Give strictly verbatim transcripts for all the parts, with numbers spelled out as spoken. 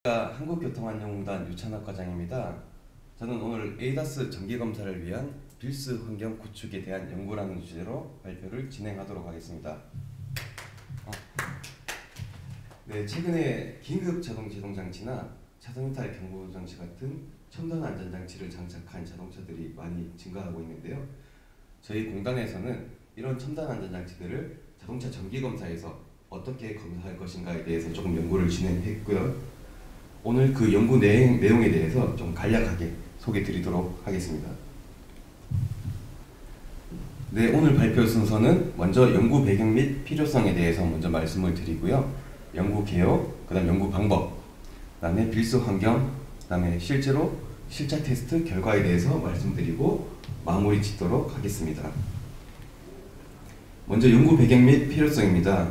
한국교통안전공단 유찬학 과장입니다. 저는 오늘 에이다스 정기검사를 위한 빌스 환경 구축에 대한 연구라는 주제로 발표를 진행하도록 하겠습니다. 어. 네, 최근에 긴급 자동 제동 장치나 차선 이탈 경보 장치 같은 첨단 안전 장치를 장착한 자동차들이 많이 증가하고 있는데요. 저희 공단에서는 이런 첨단 안전 장치들을 자동차 정기 검사에서 어떻게 검사할 것인가에 대해서 조금 연구를 진행했고요. 오늘 그 연구 내용, 내용에 대해서 좀 간략하게 소개 드리도록 하겠습니다. 네, 오늘 발표 순서는 먼저 연구 배경 및 필요성에 대해서 먼저 말씀을 드리고요. 연구 개요, 그 다음 연구 방법, 그 다음에 빌스 환경, 그 다음에 실제로 실차 테스트 결과에 대해서 말씀드리고 마무리 짓도록 하겠습니다. 먼저 연구 배경 및 필요성입니다.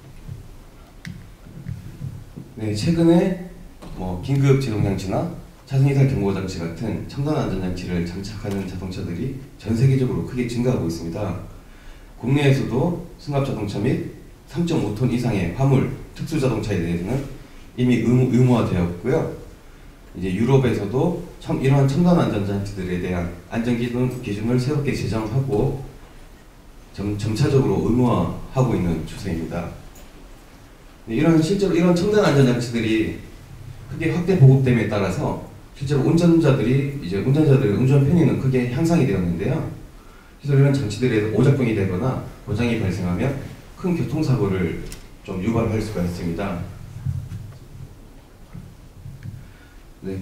네, 최근에 뭐 긴급 제동 장치나 차선 이탈 경보 장치 같은 첨단 안전 장치를 장착하는 자동차들이 전 세계적으로 크게 증가하고 있습니다. 국내에서도 승합 자동차 및 삼 점 오 톤 이상의 화물 특수 자동차에 대해서는 이미 의무, 의무화되었고요. 이제 유럽에서도 참 이러한 첨단 안전 장치들에 대한 안전 기준, 기준을 새롭게 제정하고 점, 점차적으로 의무화하고 있는 추세입니다. 네, 이런 실제로 이런 첨단 안전 장치들이 크게 확대 보급됨에 따라서 실제로 운전자들이 이제 운전자들의 운전 편의는 크게 향상이 되었는데요. 그래서 이런 장치들에서 오작동이 되거나 고장이 발생하면 큰 교통사고를 좀 유발할 수가 있습니다. 네.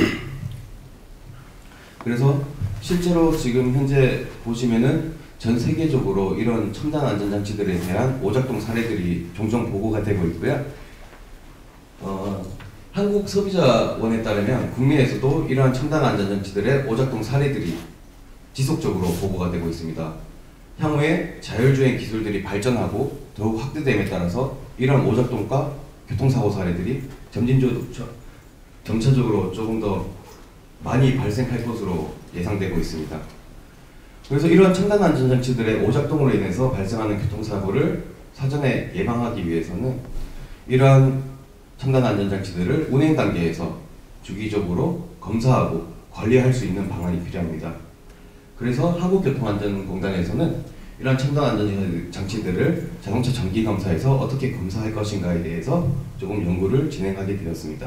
그래서 실제로 지금 현재 보시면은 전 세계적으로 이런 첨단 안전 장치들에 대한 오작동 사례들이 종종 보고가 되고 있고요. 어, 한국 소비자원에 따르면 국내에서도 이러한 첨단 안전장치들의 오작동 사례들이 지속적으로 보고가 되고 있습니다. 향후에 자율주행 기술들이 발전하고 더욱 확대됨에 따라서 이러한 오작동과 교통사고 사례들이 점진적으로, 점차적으로 조금 더 많이 발생할 것으로 예상되고 있습니다. 그래서 이러한 첨단 안전장치들의 오작동으로 인해서 발생하는 교통사고를 사전에 예방하기 위해서는 이러한 첨단 안전장치들을 운행 단계에서 주기적으로 검사하고 관리할 수 있는 방안이 필요합니다. 그래서 한국교통안전공단에서는 이러한 첨단 안전장치들을 자동차 정기검사에서 어떻게 검사할 것인가에 대해서 조금 연구를 진행하게 되었습니다.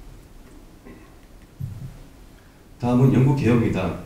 다음은 연구 개요입니다.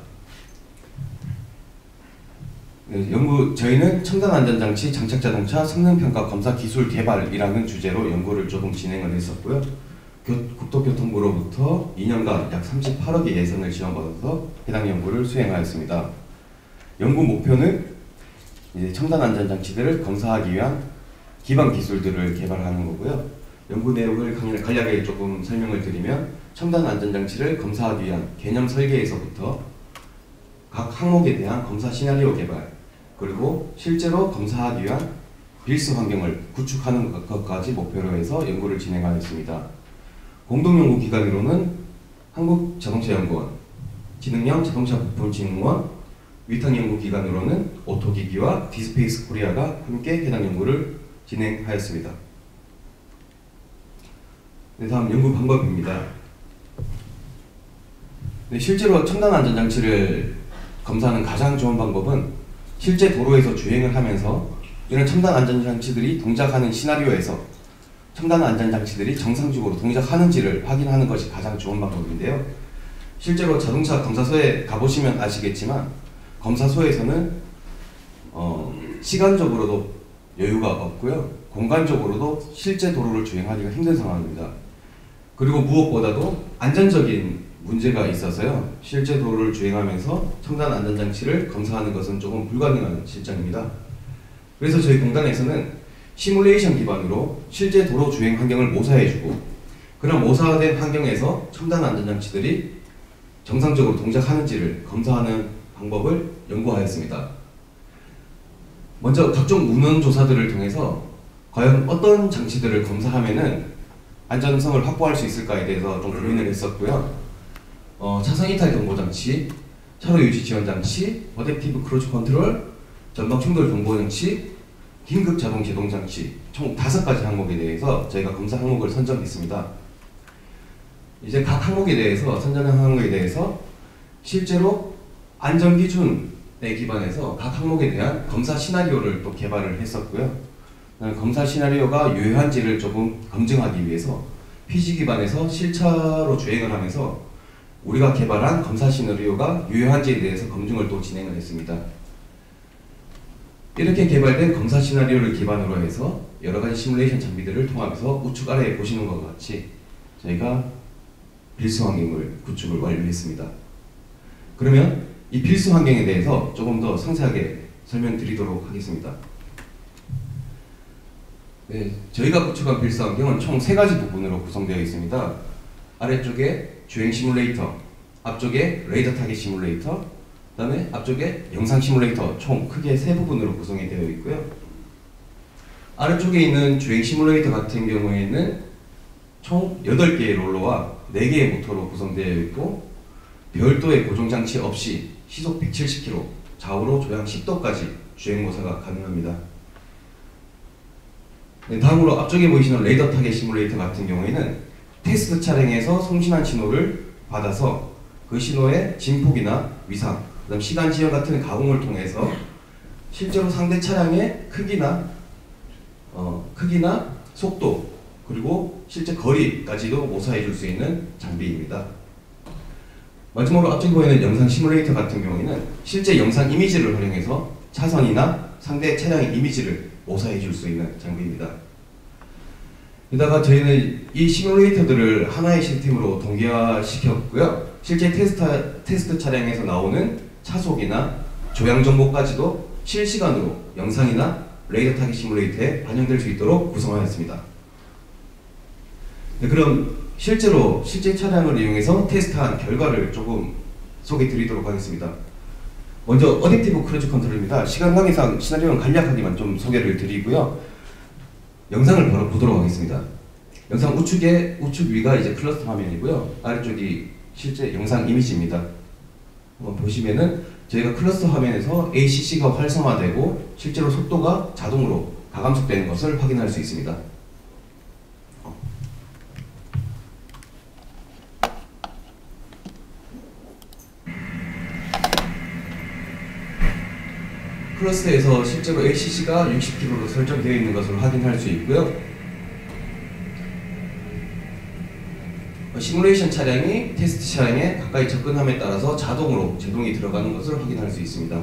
네, 연구, 저희는 첨단 안전장치 장착 자동차 성능평가 검사 기술 개발이라는 주제로 연구를 조금 진행을 했었고요. 교, 국토교통부로부터 이 년간 약 삼십팔억의 예산을 지원받아서 해당 연구를 수행하였습니다. 연구 목표는 이제 첨단 안전장치들을 검사하기 위한 기반 기술들을 개발하는 거고요. 연구 내용을 간략하게 조금 설명을 드리면 첨단 안전장치를 검사하기 위한 개념 설계에서부터 각 항목에 대한 검사 시나리오 개발, 그리고 실제로 검사하기 위한 빌스 환경을 구축하는 것까지 목표로 해서 연구를 진행하였습니다. 공동연구기관으로는 한국자동차연구원, 지능형 자동차 부품진흥원, 위탁연구기관으로는 오토기기와 디스페이스 코리아가 함께 해당 연구를 진행하였습니다. 네, 다음 연구 방법입니다. 네, 실제로 첨단 안전장치를 검사하는 가장 좋은 방법은 실제 도로에서 주행을 하면서 이런 첨단 안전장치들이 동작하는 시나리오에서 첨단 안전장치들이 정상적으로 동작하는지를 확인하는 것이 가장 좋은 방법인데요. 실제로 자동차 검사소에 가보시면 아시겠지만 검사소에서는 어, 시간적으로도 여유가 없고요. 공간적으로도 실제 도로를 주행하기가 힘든 상황입니다. 그리고 무엇보다도 안전적인 문제가 있어서요. 실제 도로를 주행하면서 첨단 안전장치를 검사하는 것은 조금 불가능한 실정입니다. 그래서 저희 공단에서는 시뮬레이션 기반으로 실제 도로 주행 환경을 모사해주고 그런 모사된 환경에서 첨단 안전장치들이 정상적으로 동작하는지를 검사하는 방법을 연구하였습니다. 먼저 각종 문헌 조사들을 통해서 과연 어떤 장치들을 검사하면은 안전성을 확보할 수 있을까에 대해서 좀 고민을 했었고요. 어, 차선 이탈 경보 장치, 차로 유지 지원 장치, 어댑티브 크루즈 컨트롤, 전방 충돌 경보 장치, 긴급 자동 제동 장치 총 다섯 가지 항목에 대해서 저희가 검사 항목을 선정했습니다. 이제 각 항목에 대해서, 선정한 항목에 대해서 실제로 안전 기준에 기반해서 각 항목에 대한 검사 시나리오를 또 개발을 했었고요. 검사 시나리오가 유효한지를 조금 검증하기 위해서 피지 기반에서 실차로 주행을 하면서 우리가 개발한 검사 시나리오가 유효한지에 대해서 검증을 또 진행을 했습니다. 이렇게 개발된 검사 시나리오를 기반으로 해서 여러 가지 시뮬레이션 장비들을 통하면서 우측 아래에 보시는 것과 같이 저희가 필수 환경을 구축을 완료했습니다. 그러면 이 필수 환경에 대해서 조금 더 상세하게 설명드리도록 하겠습니다. 네, 저희가 구축한 필수 환경은 총 세 가지 부분으로 구성되어 있습니다. 아래쪽에 주행 시뮬레이터, 앞쪽에 레이더 타겟 시뮬레이터, 그 다음에 앞쪽에 영상 시뮬레이터, 총 크게 세 부분으로 구성이 되어 있고요. 아래쪽에 있는 주행 시뮬레이터 같은 경우에는 총 여덟 개의 롤러와 네 개의 모터로 구성되어 있고 별도의 고정장치 없이 시속 백칠십 킬로미터, 좌우로 조향 십 도까지 주행 모사가 가능합니다. 네, 다음으로 앞쪽에 보이시는 레이더 타겟 시뮬레이터 같은 경우에는 테스트 차량에서 송신한 신호를 받아서 그 신호의 진폭이나 위상, 그다음 시간 지연 같은 가공을 통해서 실제로 상대 차량의 크기나 어, 크기나 속도 그리고 실제 거리까지도 모사해 줄 수 있는 장비입니다. 마지막으로 앞쪽에 보이는 영상 시뮬레이터 같은 경우에는 실제 영상 이미지를 활용해서 차선이나 상대 차량의 이미지를 모사해 줄 수 있는 장비입니다. 게다가 저희는 이 시뮬레이터들을 하나의 시스템으로 동기화시켰고요. 실제 테스트, 테스트 차량에서 나오는 차속이나 조향 정보까지도 실시간으로 영상이나 레이더 타겟 시뮬레이터에 반영될 수 있도록 구성하였습니다. 네, 그럼 실제로 실제 차량을 이용해서 테스트한 결과를 조금 소개해 드리도록 하겠습니다. 먼저 어댑티브 크루즈 컨트롤입니다. 시간 관계상 시나리오는 간략하게만 좀 소개를 드리고요. 영상을 바로 보도록 하겠습니다. 영상 우측에 우측 위가 이제 클러스터 화면이고요. 아래쪽이 실제 영상 이미지입니다. 한번 보시면은 저희가 클러스터 화면에서 에이씨씨가 활성화되고 실제로 속도가 자동으로 가감속되는 것을 확인할 수 있습니다. 클러스터에서 실제로 에이씨씨가 육십 킬로미터로 설정되어 있는 것을 확인할 수 있고요. 시뮬레이션 차량이 테스트 차량에 가까이 접근함에 따라서 자동으로 제동이 들어가는 것을 확인할 수 있습니다.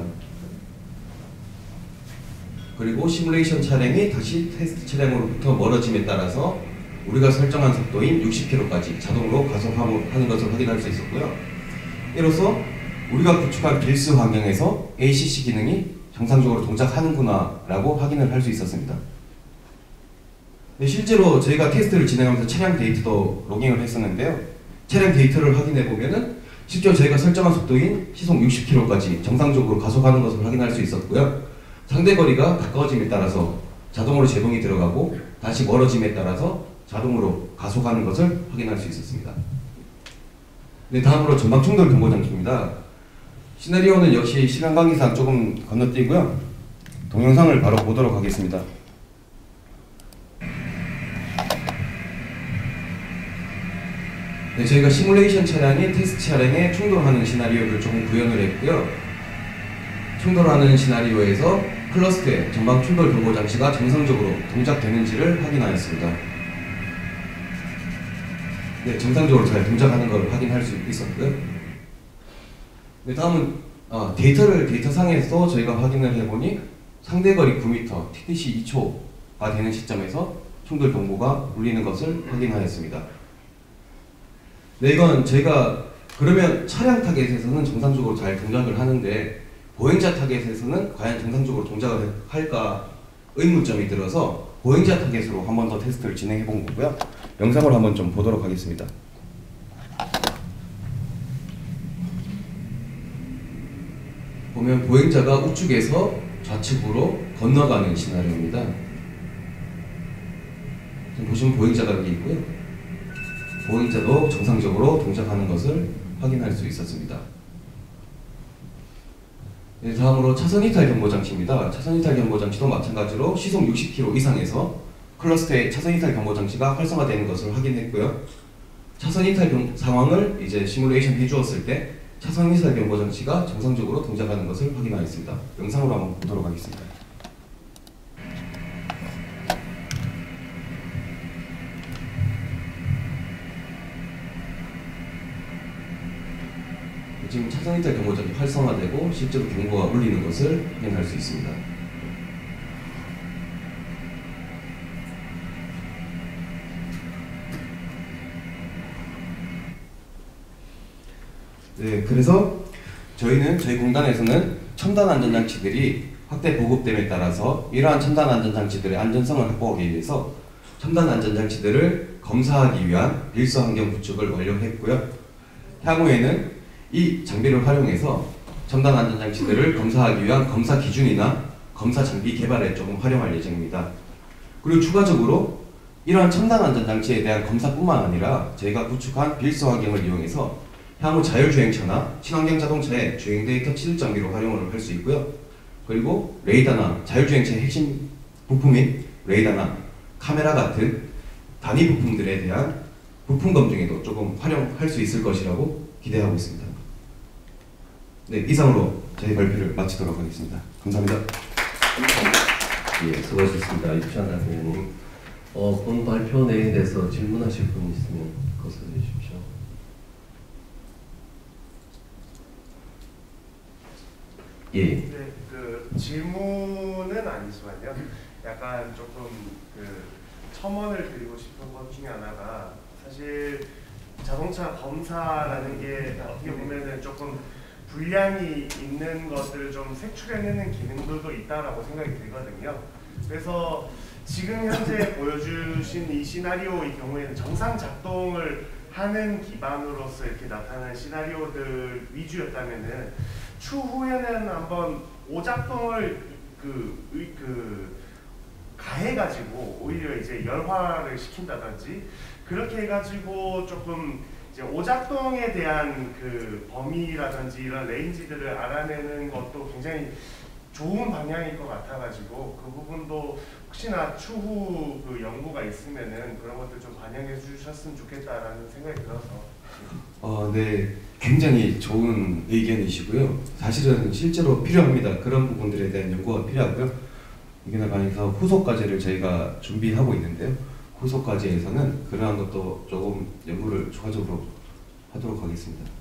그리고 시뮬레이션 차량이 다시 테스트 차량으로부터 멀어짐에 따라서 우리가 설정한 속도인 육십 킬로미터까지 자동으로 가속하는 것을 확인할 수 있었고요. 이로써 우리가 구축한 필수 환경에서 에이씨씨 기능이 정상적으로 동작하는구나 라고 확인을 할 수 있었습니다. 네, 실제로 저희가 테스트를 진행하면서 차량 데이터도 로깅을 했었는데요. 차량 데이터를 확인해 보면은 실제로 저희가 설정한 속도인 시속 육십 킬로미터까지 정상적으로 가속하는 것을 확인할 수 있었고요. 상대 거리가 가까워짐에 따라서 자동으로 제동이 들어가고 다시 멀어짐에 따라서 자동으로 가속하는 것을 확인할 수 있었습니다. 네, 다음으로 전방 충돌 경보 장치입니다. 시나리오는 역시 시간 관계상 조금 건너뛰고요. 동영상을 바로 보도록 하겠습니다. 네, 저희가 시뮬레이션 차량이 테스트 차량에 충돌하는 시나리오를 조금 구현을 했고요. 충돌하는 시나리오에서 클러스터의 전방 충돌 경보 장치가 정상적으로 동작되는지를 확인하였습니다. 네, 정상적으로 잘 동작하는 것을 확인할 수 있었고요. 네, 다음은 어, 데이터를 데이터상에서 저희가 확인을 해보니 상대거리 구 미터, 티티씨 이 초가 되는 시점에서 충돌 경보가 울리는 것을 확인하였습니다. 네, 이건 저희가 그러면 차량 타겟에서는 정상적으로 잘 동작을 하는데 보행자 타겟에서는 과연 정상적으로 동작을 할까 의문점이 들어서 보행자 타겟으로 한 번 더 테스트를 진행해 본 거고요. 영상을 한번 좀 보도록 하겠습니다. 보면 보행자가 우측에서 좌측으로 건너가는 시나리오입니다. 지금 보시면 보행자가 여기 있고요. 보행자도 정상적으로 동작하는 것을 확인할 수 있었습니다. 네, 다음으로 차선 이탈 경보 장치입니다. 차선 이탈 경보 장치도 마찬가지로 시속 육십 킬로미터 이상에서 클러스터의 차선 이탈 경보 장치가 활성화되는 것을 확인했고요. 차선 이탈 경, 상황을 이제 시뮬레이션 해주었을 때 차선 이탈 경보 장치가 정상적으로 동작하는 것을 확인하였습니다. 영상으로 한번 보도록 하겠습니다. 지금 차선 이탈 경보장이 활성화되고 실제로 경보가 울리는 것을 확인할 수 있습니다. 네, 그래서 저희는 저희 공단에서는 첨단 안전장치들이 확대 보급됨에 따라서 이러한 첨단 안전장치들의 안전성을 확보하기 위해서 첨단 안전장치들을 검사하기 위한 빌서 환경 구축을 완료했고요. 향후에는 이 장비를 활용해서 첨단 안전장치들을 검사하기 위한 검사 기준이나 검사 장비 개발에 조금 활용할 예정입니다. 그리고 추가적으로 이러한 첨단 안전장치에 대한 검사뿐만 아니라 저희가 구축한 빌서 환경을 이용해서 향후 자율주행차나 친환경 자동차의 주행 데이터 취득 장비로 활용을 할 수 있고요. 그리고 레이더나 자율주행차의 핵심 부품인 레이더나 카메라 같은 단위 부품들에 대한 부품 검증에도 조금 활용할 수 있을 것이라고 기대하고 있습니다. 네, 이상으로 저희 발표를 마치도록 하겠습니다. 감사합니다. 예, 수고하셨습니다. 유찬하 의원님. 어, 본 발표 내용에 대해서 질문하실 분 있으면 거슬러 주십시오. 예. 네, 그 질문은 아니지만요. 약간 조금 그 첨언을 드리고 싶은 것 중에 하나가 사실 자동차 검사라는 게 어떻게 보면은 조금 분량이 있는 것들을 좀 색출해내는 기능들도 있다라고 생각이 들거든요. 그래서 지금 현재 보여주신 이 시나리오의 경우에는 정상 작동을 하는 기반으로서 이렇게 나타나는 시나리오들 위주였다면은 추후에는 한번 오작동을 그, 그 가해가지고 오히려 이제 열화를 시킨다든지 그렇게 해가지고 조금 이제 오작동에 대한 그 범위라든지 이런 레인지들을 알아내는 것도 굉장히 좋은 방향일 것 같아가지고 그 부분도 혹시나 추후 그 연구가 있으면은 그런 것들 좀 반영해 주셨으면 좋겠다라는 생각이 들어서. 어, 네, 굉장히 좋은 의견이시고요. 사실은 실제로 필요합니다. 그런 부분들에 대한 연구가 필요하고요. 이게 관해서 후속 과제를 저희가 준비하고 있는데요. 후속 과제에서는 그러한 것도 조금 연구를 추가적으로 하도록 하겠습니다.